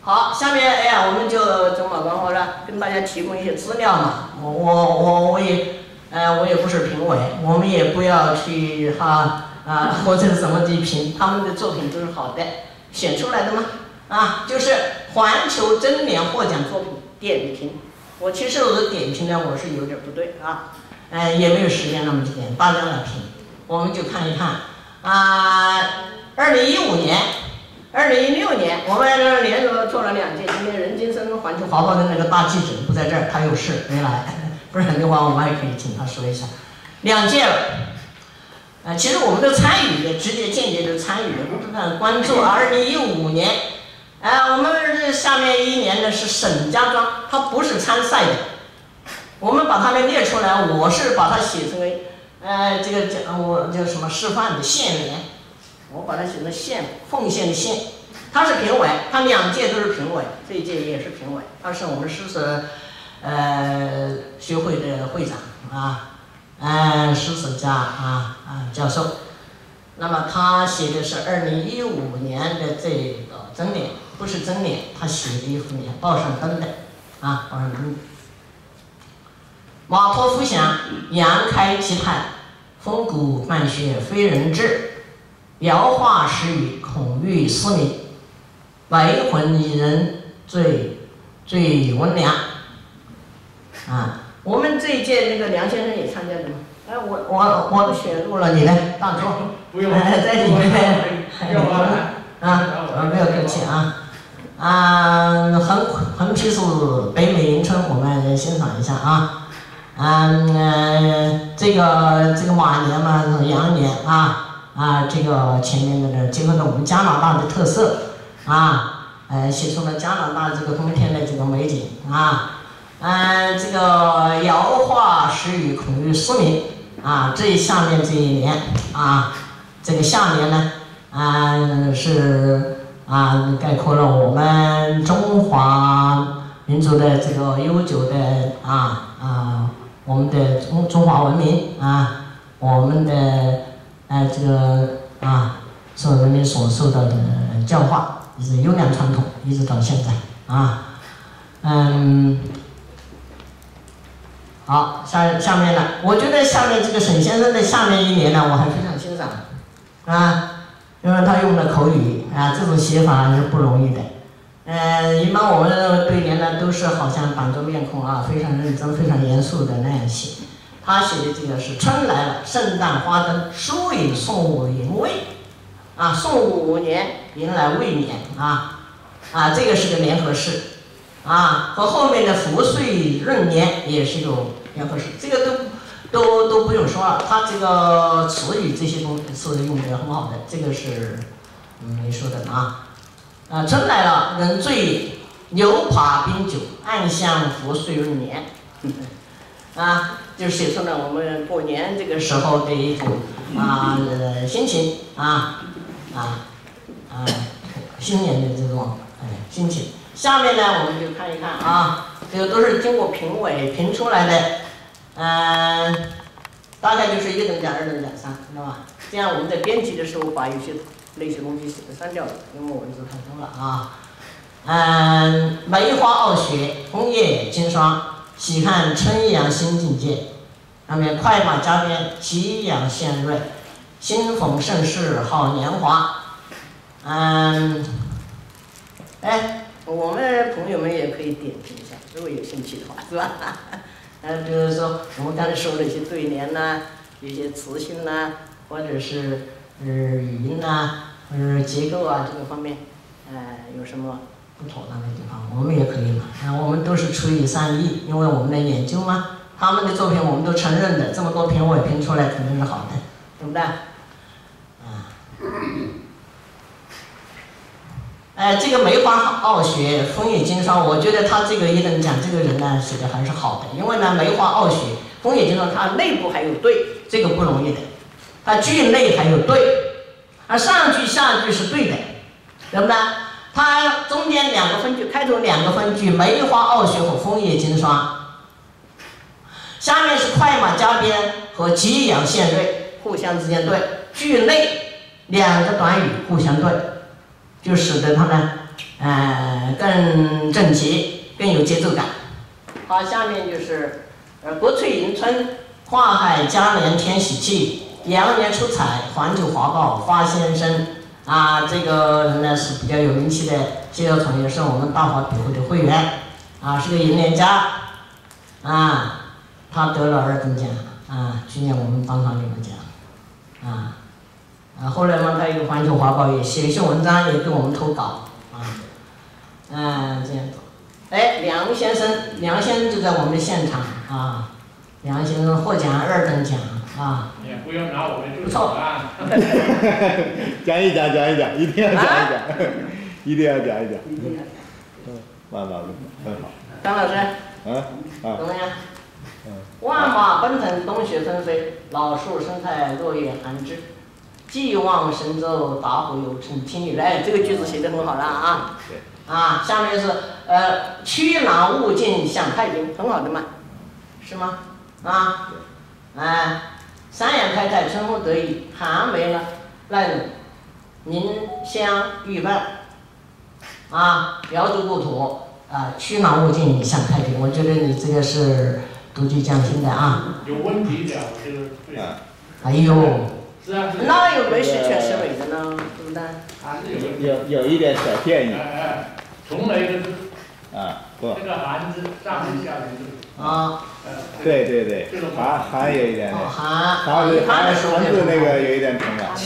好，下面哎呀，我们就走马观花了，跟大家提供一些资料嘛。我也不是评委，我们也不要去或者什么地评，他们的作品都是好的，选出来的嘛。就是环球真联获奖作品点评。其实我的点评呢，我是有点不对啊，也没有时间那么几点，大家来评，我们就看一看2015年。2016年，我们连着做了2届。今天任金生环球华报的那个大记者不在这儿，他有事没来，不然的话我们还可以请他说一下。2届了，其实我们都参与的，直接间接都参与的，不断关注。2015年，我们这下面一年呢是沈家庄，他不是参赛的，我们把他们列出来，我是把它写成为我叫什么示范的县联。我把它写成县，奉献的县，他是评委，他2届都是评委，这一届也是评委，他是我们诗词学会的会长诗词家教授。那么他写的是2015年的这个整联，不是整联，他写的一幅联，报上登的报上登的。马托夫想，杨开其叹，风骨漫雪非人志。描画时语，恐欲思明，为魂以人最温良。我们这一届那个梁先生也参加的吗？我都选入了，你呢？大周， 不用， 在里面。 不用没有客气横批是北美迎春，我们欣赏一下这个马年嘛是羊年这个前面的结合了我们加拿大的特色写出了加拿大这个冬天的这个美景这个遥画时语，恐欲思明这下面这一年这个下年呢是概括了我们中华民族的这个悠久的我们的中华文明我们的这个受人民所受到的教化，也是优良传统，一直到现在好，下面呢，我觉得下面这个沈先生的下面一年呢，我还非常欣赏因为他用的口语这种写法是不容易的。一般我们对联呢都是好像板着面孔非常认真、非常严肃的那样写。他写的这个是春来了，圣诞花灯，疏影送我迎未送午年迎来未年这个是个联合式和后面的福岁闰年也是有联合式，这个都不用说了，他这个词语这些东西是用的很好的，这个是没说的春来了，人醉牛扒冰酒，暗香福岁闰年就写出了我们过年这个时候的一种心情新年的这种心情。下面呢，我们就看一看这个都是经过评委评出来的，大概就是1等奖、2等奖、3，知道吧？这样我们在编辑的时候把有些那些东西删掉了，因为文字太多了梅花傲雪，枫叶金霜，喜看春阳新境界。下面快马加鞭，吉阳献瑞，新逢盛世好年华。我们朋友们也可以点评一下，如果有兴趣的话，是吧？比如说我们刚才说的一些对联有些词性或者是语音或者结构这个方面，有什么不妥当的地方，我们也可以我们都是出于善意，因为我们的研究他们的作品我们都承认的，这么多评委评出来肯定是好的，对不对？这个梅花傲雪，枫叶金霜，我觉得他这个1等奖这个人写的还是好的，因为梅花傲雪，枫叶金霜，它内部还有对，这个不容易的，它句内还有对，上句下句是对的，对不对？它中间2个分句，开头2个分句，梅花傲雪和枫叶金霜，下面是快马加鞭和吉阳献瑞，互相之间对，句内2个短语互相对，就使得它更整齐，更有节奏感。好，下面就是国粹迎春，花海佳年天喜气，羊年出彩，环球华报发先声。这个人呢是比较有名气的介绍虫，也是我们大华笔会的会员，是个银联家，他得了2等奖，去年我们帮他领了奖，后来嘛，他有环球华报也写一些文章，也给我们投稿，这样子。梁先生就在我们的现场梁先生获奖2等奖也不用拿我们出手啊。 讲一讲，一定要讲一讲，一定要讲一讲。很好。 张老师，怎么样？万马奔腾，冬雪纷飞，老树生态，落叶寒枝。寄望神州，打虎有成千里。这个句子写得很好了下面是驱狼勿进享太平，很好的嘛，是吗？三阳开泰，春风得意，寒梅呢烂凝香玉瓣，苗族故土，驱狼勿进享太平。我觉得你这个是独具匠心的有问题的，我觉得对。 哎呦， 是啊。 那又没十全十美的呢，对不对？ 还是有一点小建议。 从哪个字？ 不。 这个寒字上面下面字。 对，寒有一点。寒字那个有一点重了。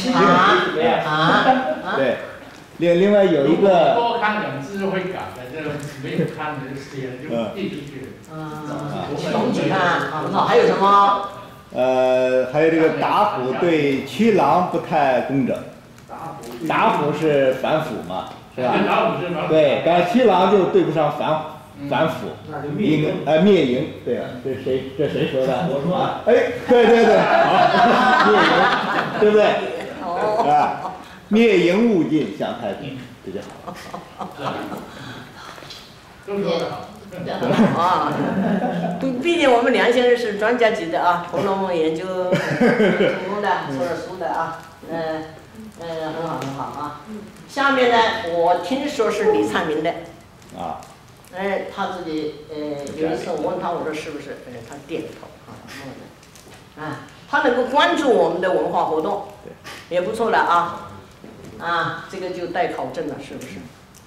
对。另外有一个。 多看2字就会改的，这没有看的写就必须去。 重举看很好，还有什么？ 还有这个打虎对驱狼不太工整。打虎是反腐嘛，是吧？对，但驱狼就对不上反腐。灭营，对啊，这谁说的？我说。对，好，灭营，对不对？灭营勿进享太平，这就好。 都说得好。 毕竟我们梁先生是专家级的《红楼梦》研究成功的，出了书的很好下面呢，我听说是李灿明的。他自己有一次我问他，我说是不是？他点头他能够关注我们的文化活动，也不错了这个就待考证了，是不是？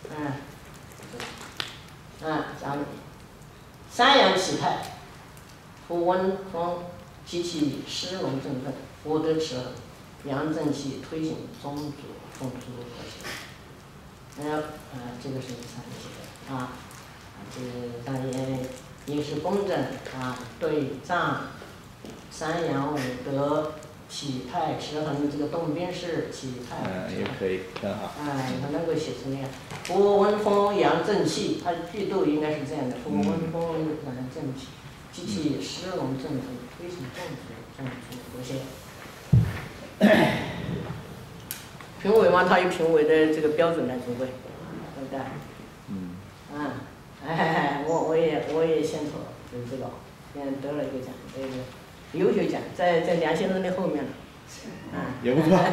讲三阳启泰，普温风，集气诗龙振奋，博得持衡，阳正气推行宗族风俗和谐。这个是三阳写的这个当然也是公正对仗三阳五德。启泰持衡，这个动宾式启泰也可以，很好。 他能够写出那样，博温风扬正气，它的句读应该是这样的：博温风扬正气，集气诗龙振奋，推行众族和谐。评委嘛，他有评委的这个标准来评委，对不对？我也献丑了，就是这个，得了一个奖，这个。优秀奖在梁先生的后面了， 也不错，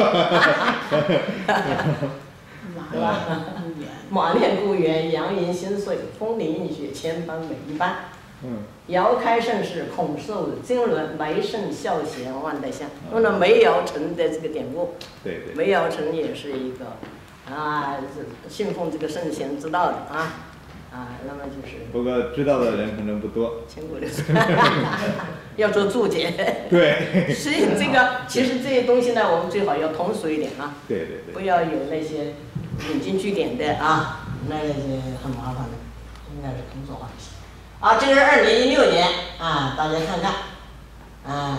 对吧？马念故园，阳迎新岁，风铃映雪，千般美一般。遥开盛世，孔寿经纶，梅圣孝贤万代香。用了梅尧臣的这个典故，梅尧臣也是一个信奉这个圣贤之道的那么就是。 不过知道的人可能不多。 千古流传，要做注解。 对。 所以其实这些东西呢，我们最好要通俗一点对。 不要有那些引经据典的那些很麻烦的，应该是通俗化一些。这是2016年大家看看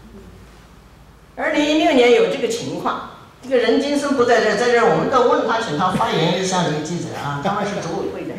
2016年有这个情况。这个任金生不在这儿，我们都问他，请他发言一下。这个记者他们是组委会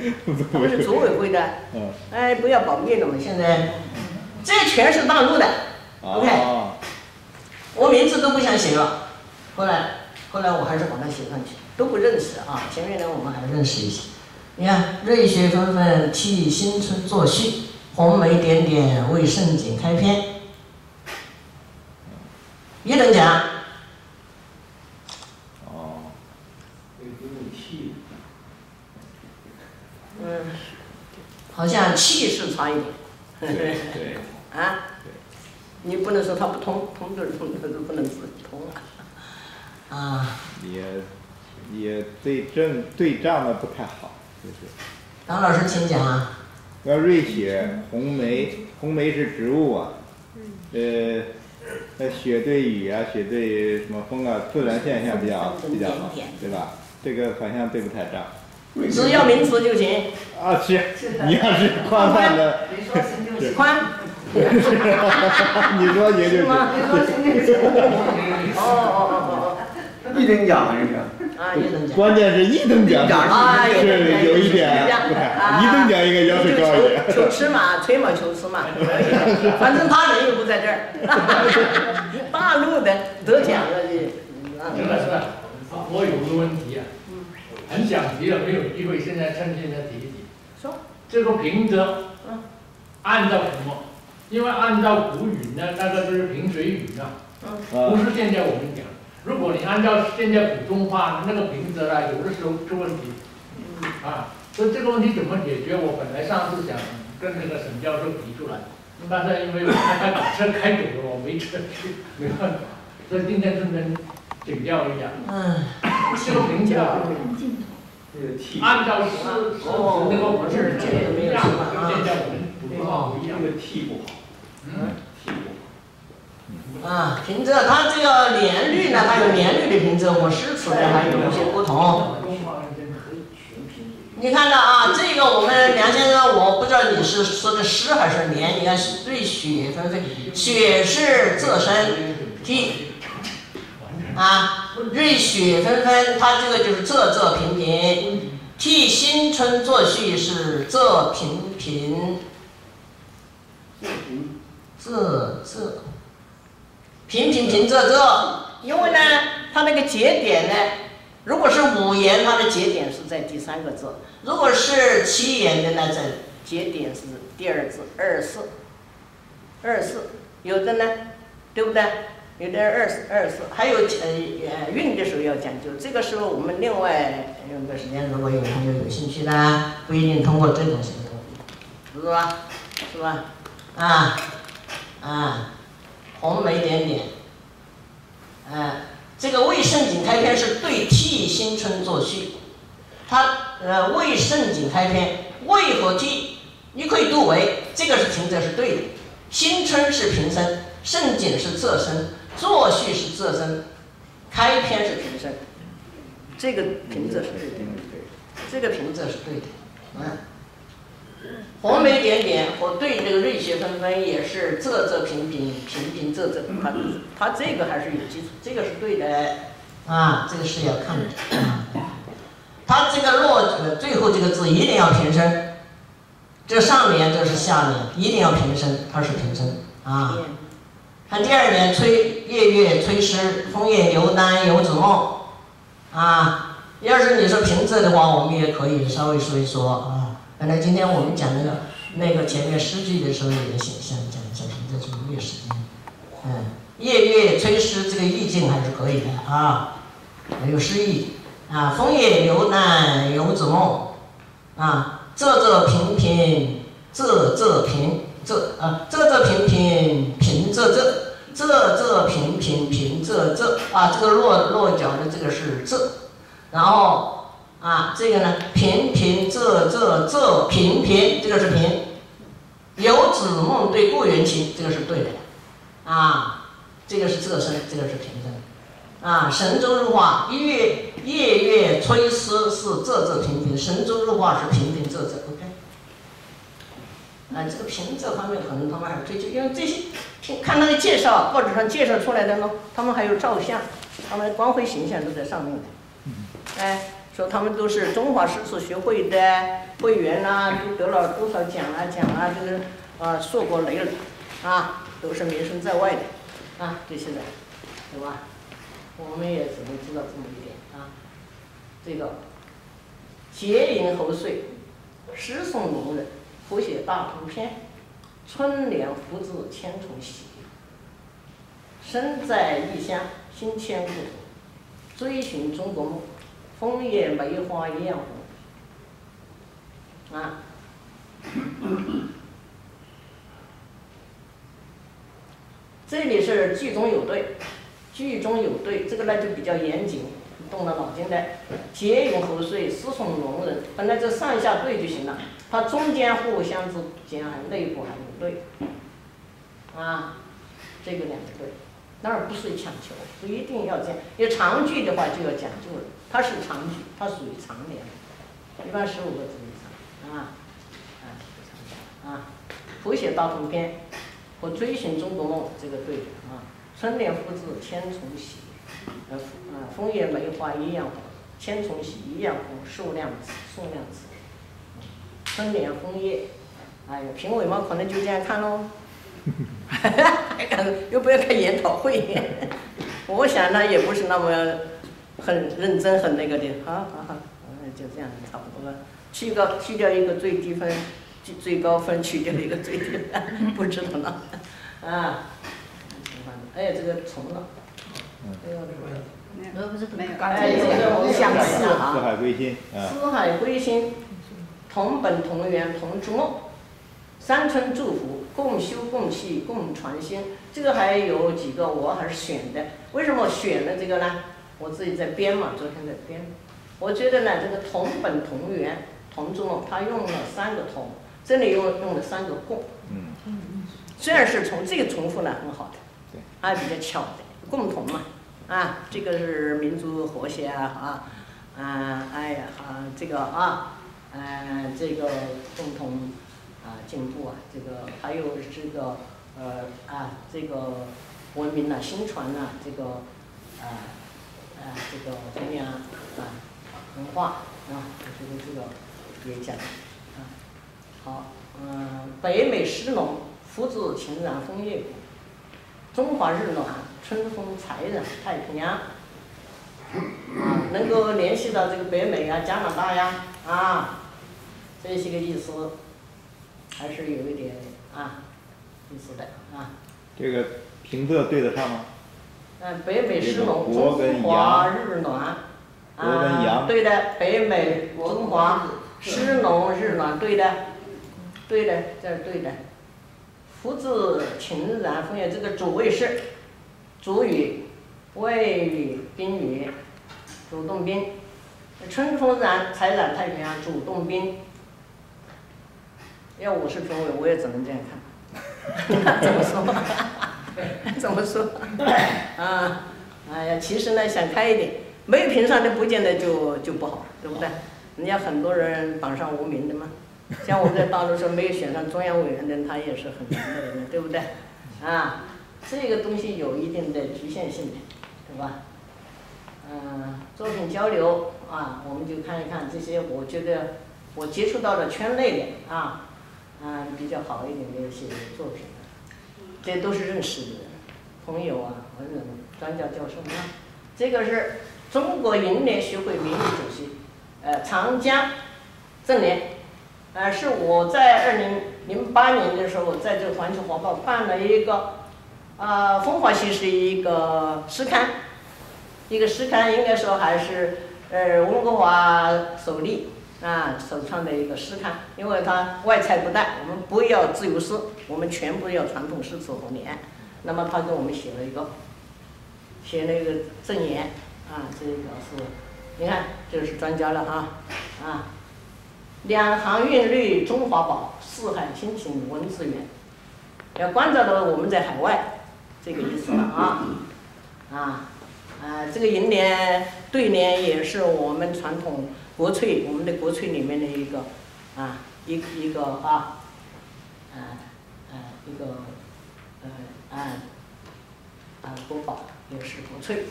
的，不要保密了嘛。现在这全是大陆的，OK。我名字都不想写了，后来我还是把它写上去，都不认识前面的我们还认识一些。你看，瑞雪纷纷替新春作序，红梅点点为盛景开篇。1等奖。 好像气势差一点。 对。 啊。你不能说它不通，通就是通，它就不能通啊。啊。 也对仗的不太好，就是。 张老师请讲啊。 要瑞雪、红梅是植物啊。雪对雨啊，雪对什么风啊，自然现象比较好，对吧？这个好像对不太上。 只要名词就行。 啊，是。你要是宽泛的。 你说行就行。宽。 你说行就行。 你说行就行。哦。 一等奖这个。 啊，一等奖。 关键是一等奖是有一点不太，一等奖应该要求高一点。 求吃嘛，吹毛求疵嘛，反正他人又不在这儿。大陆的得奖了真的是，我有个问题啊，很想提了，没有机会，现在趁现在提一提。 说。 这个平仄，按照什么？因为按照古语呢，那个就是平水语呢，不是现在我们讲。如果你按照现在普通话，那个平仄啊，有的时候出问题。所以这个问题怎么解决？我本来上次想跟那个沈教授提出来，但是因为我把车开走了，我没车去，没办法。所以今天顺便请教一下。这个平仄，按照诗那个文字一样，跟现在我们普通话不一样。 这个 T 不好。T 不好。 平仄它这个连律呢，它有连律的平仄和诗词的还有一些不同。你看到啊，这个我们梁先生，我不知道你是说的诗还是连。你看瑞雪纷飞，雪是仄声替瑞雪纷纷，它这个就是仄平平。替新春作序是仄平平。平仄，因为呢，它那个节点呢，如果是五言，它的节点是在第三个字；如果是七言的呢，在节点是第二字二四，有的呢，对不对？有的二四，还有韵的时候要讲究，这个时候我们另外用个时间，如果有朋友有兴趣的，不一定通过这种行动，是吧？红梅点点，这个为盛景开篇是对替新春作序，它为盛景开篇，为和替你可以读为这个是平仄是对的，新春是平声，盛景是仄声，作序是仄声，开篇是平声，这个平仄是对的，这个平仄是对的，红梅点点和对这个瑞雪纷纷也是仄平平，平平仄，它这个还是有基础，这个是对的，这个是要看的，它这个最后这个字一定要平声，这上联这是下联，一定要平声，它是平声看第二联夜月催诗，枫叶流丹游子梦要是你说平仄的话，我们也可以稍微说一说本来今天我们讲那个前面诗句的时候也想讲一下平仄，就没有时间。夜月催诗这个意境还是可以的还有诗意枫叶流丹游子梦仄平平仄平仄平平平仄平平平仄这个落脚的这个是仄，然后这个呢，平平仄平平，这个是平。游子梦对故园情，这个是对的。这个是仄声，这个是平声。神州入画，夜月催诗是仄平平，神州入画是平平仄，OK。这个平仄方面可能他们还是追求，因为这些看他的介绍，报纸上介绍出来的呢，他们还有照相，他们光辉形象都在上面的。说他们都是中华诗词学会的会员都得了多少奖就是硕果累累都是名声在外的这些人，对吧？我们也只能知道这么一点这个节吟喉碎，诗颂名人，谱写大图篇，春联福字千重喜，身在异乡心牵故土，追寻中国梦，枫叶梅花一样红这里是句中有对，句中有对，这个呢就比较严谨，动了脑筋的。结云后遂，思从容人，本来这上下对就行了，它中间互相之间还内部还有对，啊，这个两个对，当然不是强求，不一定要这样。有长句的话就要讲究了，它是长句，它属于长联，一般15个字以上，啊，啊，谱写大同篇和追寻中国梦，这个对的啊。春联复制千重喜，枫叶梅花一样红，千重喜一样红，数量词。春联枫叶，哎呀，评委嘛可能就这样看喽，又不要开研讨会，我想呢也不是那么很认真很那个的，好，就这样差不多了。去掉一个最低分。最高分去掉一个最低分，不知道呢，啊，哎，这个重了， 不是没有， 哎，这个我们想四四海归心， 四海归心，同本同源同筑梦，三春祝福，共修共气共传心。这个还有几个我还是选的，为什么选了这个呢？我自己在编嘛，昨天在编，我觉得呢，这个同本同源同筑梦，它用了3个同。这里用了3个共，虽然是这个重复呢很好的，还比较巧的，共同嘛，啊，这个是民族和谐啊，哎呀这个这个共同进步啊，这个还有这个这个文明新传这个这个怎么样文化我觉得这个也讲。好，北美湿浓，福子晴朗枫叶谷，中华日暖，春风才染太平洋。能够联系到这个北美加拿大呀，这些个意思，还是有一点意思的啊。这个平仄对得上吗？ 北美湿浓，中华日暖。对的，北美中华湿浓日暖，对的。对的，这是对的。福字晴然枫叶，这个主谓是主语、谓语、宾语，主动宾。春风才染太平洋，主动宾。要我是评委，我也只能这样看。怎么说？怎么说？哎呀，其实呢，想开一点，没有评上的不见得就不好，对不对？人家很多人榜上无名的嘛。像我们在大陆说没有选上中央委员的，他也是很难的人，对不对？这个东西有一定的局限性的，对吧？作品交流我们就看一看这些，我觉得我接触到的圈内的比较好一点的一些作品，这都是认识的人，朋友文人、专家教授这个是中国楹联学会名誉主席，长江正联。是我在2008年的时候，在这个《环球华报》办了一个风华系是一个诗刊，应该说还是温哥华首例首创的一个诗刊，因为它外材不带，我们不要自由诗，我们全部要传统诗词和联。那么他给我们写了一个赠言这个是，你看这是专家了两行韵律中华宝，四海亲情文字源，要关照到我们在海外，这个意思了这个楹联对联也是我们传统国粹，我们的国粹里面的一个国宝，也是国粹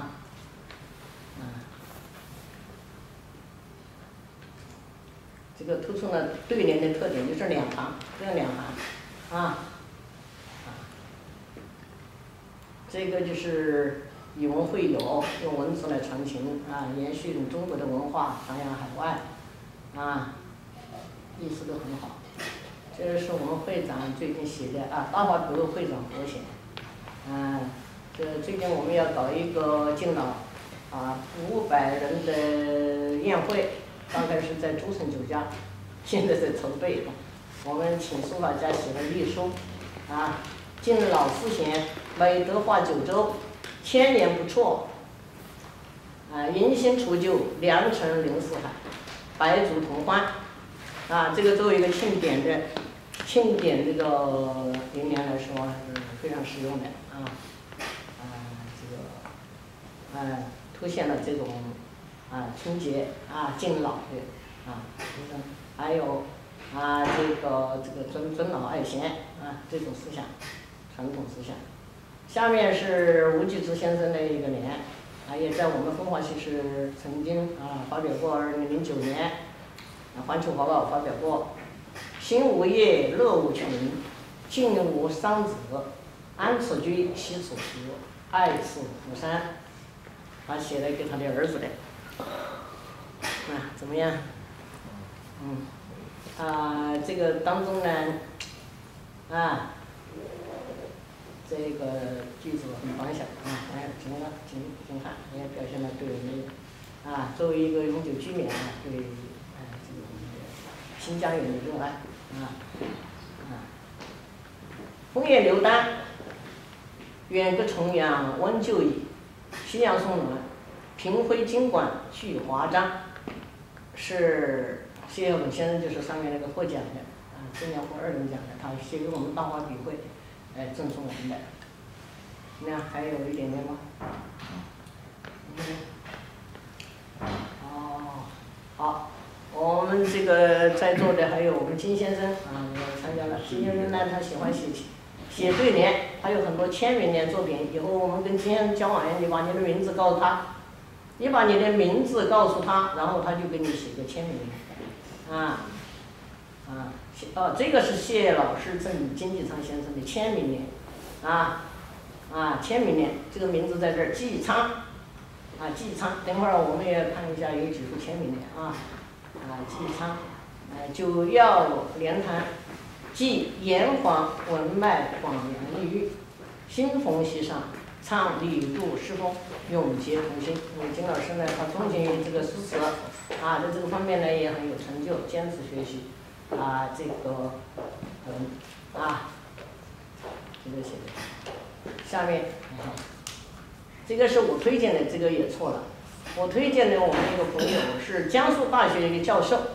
这个突出了对联的特点，就是2行，这2行这个就是以文会友，用文字来传情延续中国的文化，传扬海外意思都很好。这是我们会长最近写的大华读物会长和谐这最近我们要搞一个敬老500人的宴会。大概是在诸城酒家，现在在筹备我们请书法家写了隶书敬老思贤，美德化九州，千年不辍。迎新除旧，良辰临四海，百族同欢。这个作为一个庆典这个灵年来说是非常实用的凸显了这种春节敬老的还有这个尊老爱贤这种思想，传统思想。下面是吴举之先生的一个联也在我们风华系是曾经发表过2009年环球报告发表过。心无业，乐无穷，敬无桑梓，安此居，惜此时，爱此河山。他写的给他的儿子的。怎么样？这个当中呢，这个句子很方向挺好，也表现了对我们作为一个永久居民对这个新疆人的热爱枫叶流丹，远隔重阳温旧矣。夕阳送暖，屏徽金冠续华章。是谢晓本先生就是上面那个获奖的中央获2等奖的，他写给我们大华笔会赠送我们的。那还有一点点吗？好，我们这个在座的还有我们金先生也参加了。金先生呢，他喜欢写对联，他有很多签名的作品。以后我们跟金先生交往，你把你的名字告诉他，你把你的名字告诉他，然后他就给你写个签名。这个是谢老师赠金济昌先生的签名联签名联，这个名字在这儿，季昌季昌。等会儿我们也看一下有几副签名联季昌九曜连坛，即炎黄文脉广阳利育，新逢喜上，唱李杜诗风，永结同心。金老师呢，他钟情于这个诗词在这个方面呢也很有成就，坚持学习这个这个写的。下面这个是我推荐的，这个也错了。我推荐的我们一个朋友是江苏大学的一个教授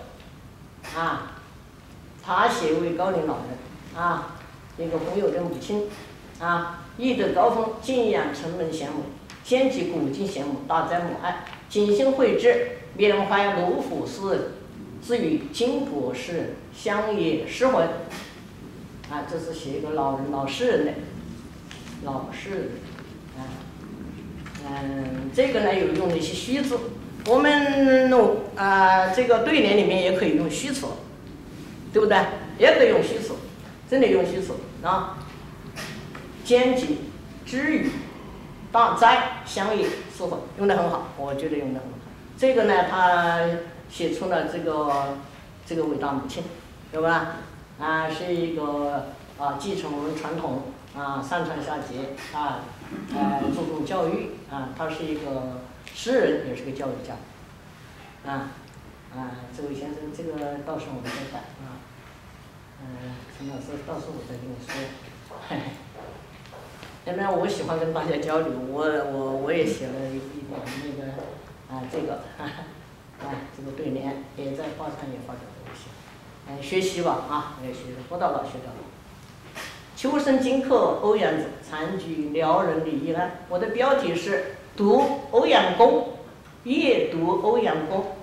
他写为高龄老人一个朋友的母亲艺德高峰，敬仰承蒙贤母，兼集古今贤母，大哉母爱，谨心绘制，缅怀卢抚思，自与金博士乡野诗魂这是写一个老诗人的这个呢有用的一些虚字，我们这个对联里面也可以用虚词，对不对？也可以用虚词，真的用虚词兼集知语大哉乡野诗魂，用得很好，我觉得用得很好。这个呢他写出了这个伟大母亲，对吧？是一个继承我们传统上传下节注重教育他是一个诗人，也是个教育家这位先生，这个到时候我们再改陈老师，到时候我再跟你说。因为我喜欢跟大家交流，我也写了一点那个这个这个对联，也在报上也发表了一些，学习吧也学的，活到老学到老。秋生今客欧阳子，残居辽人李义安。我的标题是读欧阳公，阅读欧阳公，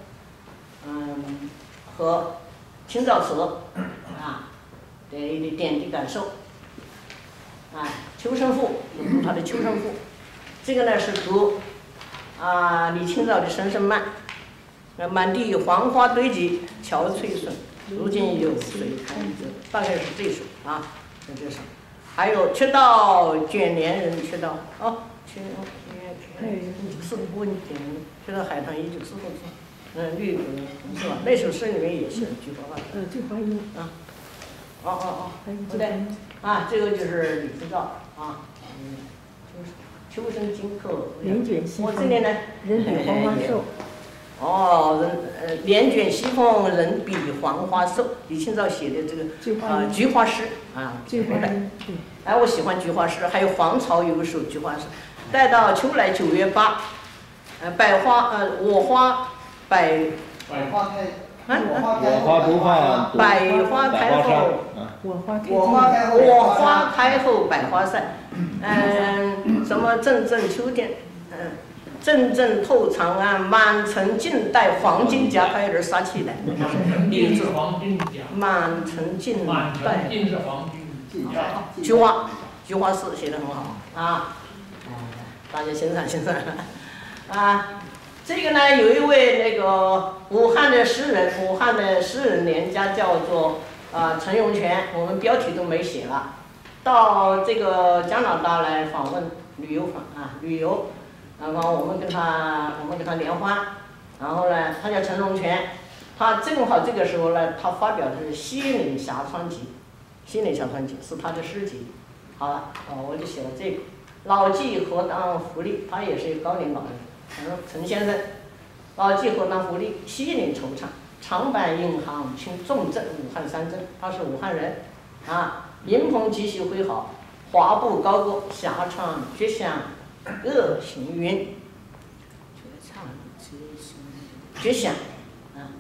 和清照词的一点滴感受。秋生赋，读他的秋生赋。这个呢是读李清照的《声声慢》。满地黄花堆积，憔悴损，如今有谁堪折？大概是这首是这首。还有却道卷帘人，却道是温点，却道海棠依旧知后字。绿竹是吧？那首诗里面也是菊花话。 菊花音不对这个就是李清照秋生今客， 帘卷西窗， 我这里呢人比黄花瘦。 哦，帘卷西风，人比黄花瘦。李清照写的这个菊花诗啊， 菊花诗。 哎，我喜欢菊花诗，还有黄巢有一首菊花诗。待到秋来9月8，百花我花百花开。 我花不放， 百花开后，我花开后百花散。什么阵阵秋天，阵阵透长安，满城尽带黄金甲，它有点杀气的。 金是黄金甲。 满城尽带。 金是黄金甲。 菊花诗写得很好啊，大家欣赏欣赏啊。这个呢，有一位那个武汉的诗人联家叫做陈永泉，我们标题都没写了，到这个加拿大来访问旅游，然后我们跟他联欢，然后呢，他叫陈永泉，他正好这个时候呢，他发表的是《西岭峡川集》，《西岭峡川集》是他的诗集，好了，我就写了这个，老骥何当扶利，他也是一个高龄老人。陈先生，老骥何当扶利，西岭惆怅，长坂引航轻重镇，武汉三镇，他是武汉人啊。迎风继续挥毫，华步高歌，峡川绝响恶行云，绝响啊，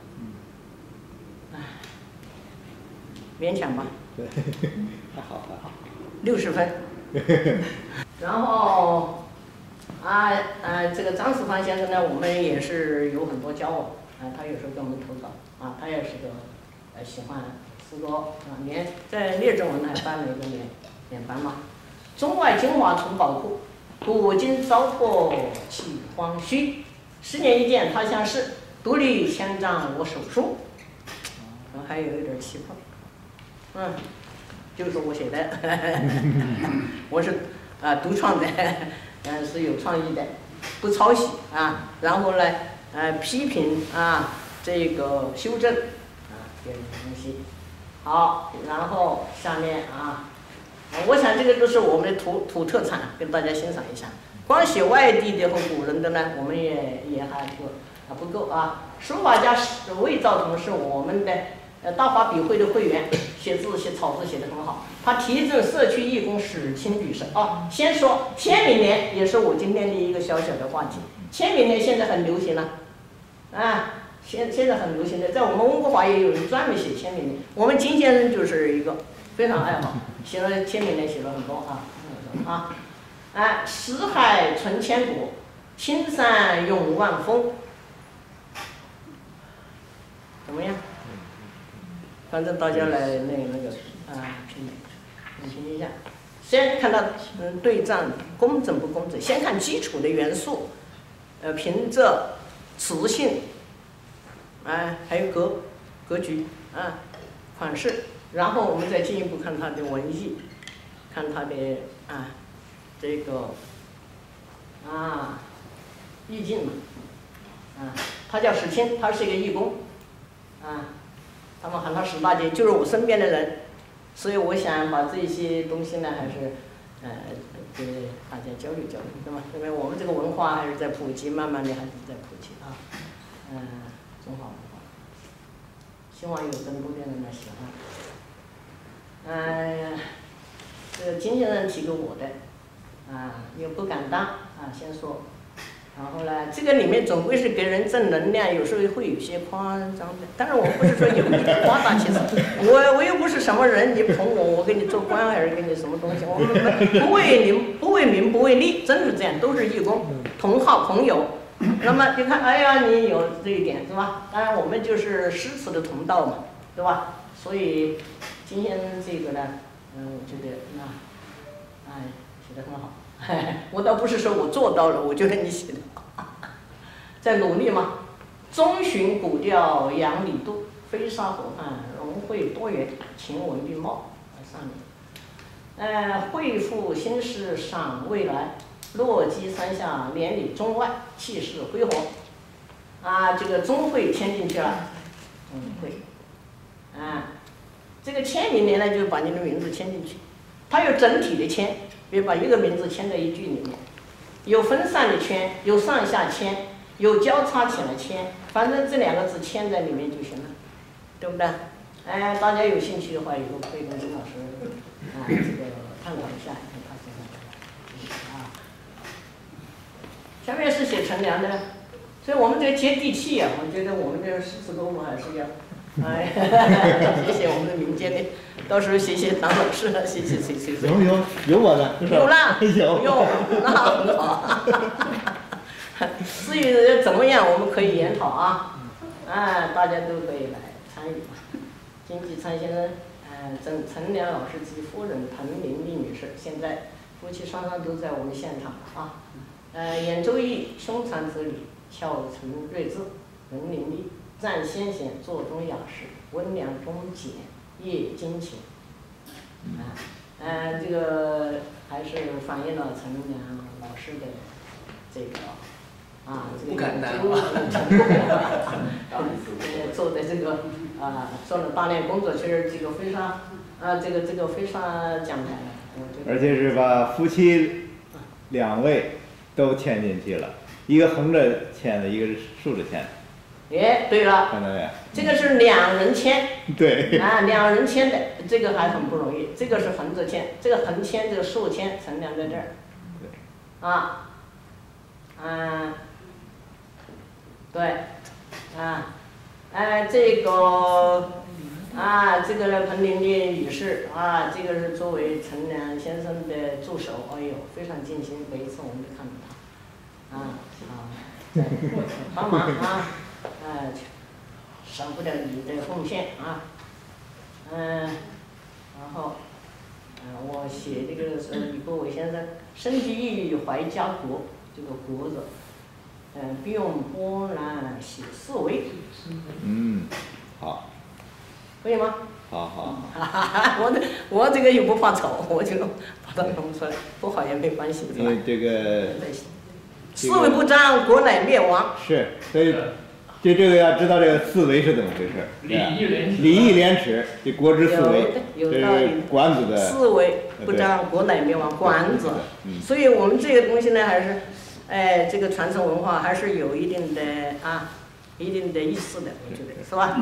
勉强吧。 对，还好。 60分。然后。这个张世芳先生呢，我们也是有很多交往他有时候给我们投稿他也是个喜欢诗歌在列政文还办了一个联班嘛。中外精华存宝库，古今糟粕起荒墟。10年一见他乡事，独立千丈我手书。还有一点气魄，就是我写的，我是独创的。是有创意的，不抄袭然后呢，批评这个修正这些东西。好，然后下面我想这个都是我们的土特产，跟大家欣赏一下。光写外地的和古人的呢，我们也还不够书法家魏兆同是我们的大华笔会的会员，写草字写得很好。他提振社区义工使亲举事先说签名联，也是我今天的一个小小的话题。签名联现在很流行了现在很流行的，在我们温哥华也有人专门写签名联。我们金先生就是一个非常爱好，写了签名联写了很多石海存千古，青山永万峰，怎么样？反正大家来那个评一下。先看它对仗工整不工整，先看基础的元素，平仄、词性，还有格局款式，然后我们再进一步看它的文意，看它的这个意境嘛他叫史清，他是一个义工他们喊他史大姐，就是我身边的人，所以我想把这些东西呢，还是给大家交流交流，对吧？因为我们这个文化还是在普及，慢慢的还是在普及中华文化，希望有更多的人来喜欢。这个金先生提给我的又不敢当先说。然后呢，这个里面总归是给人正能量，有时候会有些夸张的。当然，我不是说有意夸大其词，我又不是什么人，你捧我，我给你做官还是给你什么东西？我们不为名，不为利，真是这样，都是义工、同好、朋友。那么你看，哎呀，你有这一点是吧？当然，我们就是诗词的同道嘛，对吧？所以今天这个呢，我觉得写得很好。我倒不是说我做到了，我觉得你写的在努力嘛。中寻古调扬李杜，飞沙河畔融汇多元，晴文并茂上面。绘赋新诗赏未来，落基山下连里中外，气势恢宏。这个中会签进去了，会这个签名联呢，就是把你的名字签进去，它有整体的签。别把一个名字签在一句里面，有分散的签，有上下签， 有交叉起来签，反正这2个字签在里面就行了，对不对？哎，大家有兴趣的话，以后可以跟陈老师这个探讨一下，看他这个啊。下面是写乘凉的，所以我们这接地气啊，我觉得我们这诗词歌赋还是要，哎，谢谢我们的民间的，到时候谢谢党老师了，谢谢谁。 有我的， 有啦， 有， 那很好。至于怎么样，我们可以研讨啊，大家都可以来参与嘛。经济舱先生，陈良老师及夫人滕玲丽女士，现在夫妻双双都在我们现场啊。演周易，胸藏哲理，翘成睿智，人伶俐，赞先贤，座中雅士，温良恭俭，业精勤。这个还是反映了陈良老师的这个不敢当， 做的这个做了大量工作，其实这个非常这个非常讲台了，我觉得。 而且是把夫妻2位都签进去了，一个横着签的，一个是竖着签的。 哎，对了， 看到没有？这个是2人签。 对。 2人签的，这个还很不容易。这个是横着签，这个横签，这个竖签，乘凉在这儿。对。对。这个这个呢，彭玲丽女士这个是作为陈良先生的助手，哎呦，非常尽心，每一次我们都看到他，帮忙少不了你的奉献然后我写这个李国伟先生生机抑郁怀家国，这个国字。并用波兰写4维。 好。 可以吗？ 好。 我这个又不怕丑，我就把它弄出来，不好也没关系，是吧？ 因为这个。 4维不张，国乃灭亡。 是，所以这个要知道这个4维是怎么回事。礼义廉耻，这国之4维，这是管子的。 4维不张，国乃灭亡，管子。所以我们这个东西呢，还是。这个传承文化还是有一定的一定的意思的，我觉得是吧？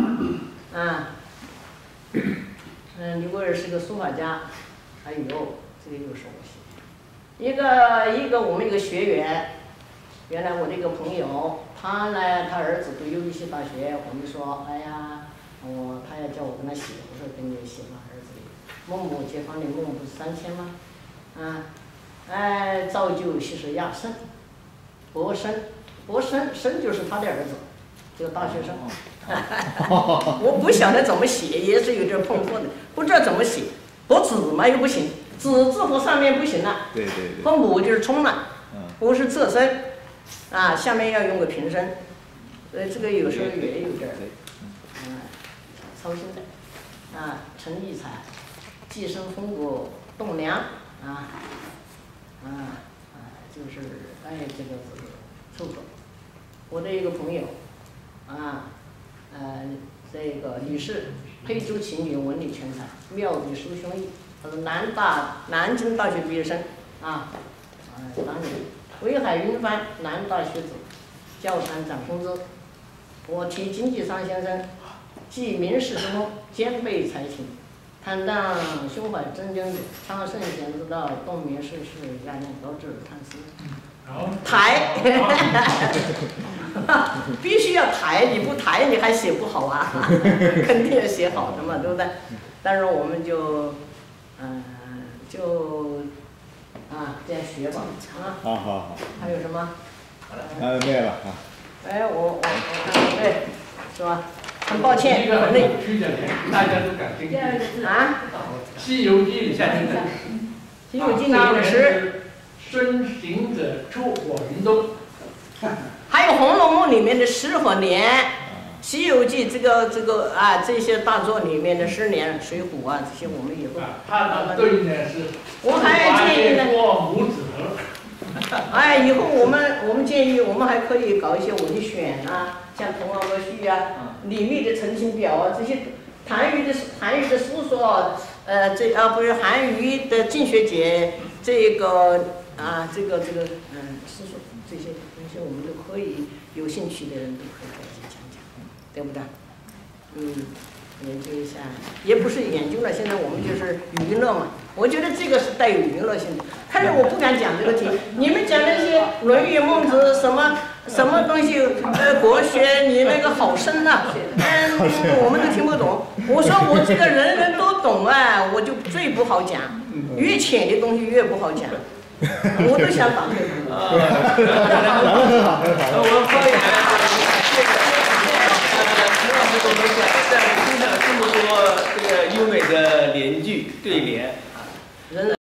李国尔是个书法家，这个又是我写。一个我们一个学员，原来我的一个朋友，他呢，他儿子读优秀大学，我们说，哎呀，他要叫我跟他写，我说跟你写吧，儿子。孟母解放的孟不是3000吗？造就西施亚圣。博生就是他的儿子，这个大学生。我不晓得怎么写，也是有点碰破的，不知道怎么写。博子嘛又不行，子字和上面不行了。 对。 和母就是冲了，不是侧身，下面要用个平声，所以这个有时候也有点操心的。陈义才，寄生风骨栋梁就是这个触手。我的一个朋友这个女士，黑珠琴女，文理全才，妙笔书兄艺。他是南京大学毕业生当年威海云帆南大学子，教坛涨工资。我提经济舱先生，既名士之风，兼备才情，坦荡胸怀真经者，昌盛贤之道，洞明世事，雅量高致，探思。抬，必须要抬，你不抬你还写不好肯定要写好的嘛，对不对？但是我们就这样学吧好。 还有什么？ 没有了我对，是吧？很抱歉，很累。 大家都感兴趣。西游记》下面的。 西游记里面的诗。 孙行者出火云洞， 还有《红楼梦》里面的诗和联，《西游记》这些大作里面的诗联，《水浒》这些我们以后。 它的对应的是。 我还建议呢。 母子河。 以后我们建议我们还可以搞一些文选像《童话和序》李密的《陈情表》这些韩愈的书说，不是韩愈的进学节这个。诗书这些东西我们都可以有兴趣的人都可以再去讲讲，对不对？研究一下，也不是研究了，现在我们就是娱乐嘛。我觉得这个是带有娱乐性的，但是我不敢讲这个题。你们讲那些《论语》《孟子》什么东西，国学，你那个好深呐、我们都听不懂。我说我这个人人都懂啊，我就最不好讲，越浅的东西越不好讲。我都想打退堂鼓。 我发言。我们讲听了这么多这个优美的联句对联， 人人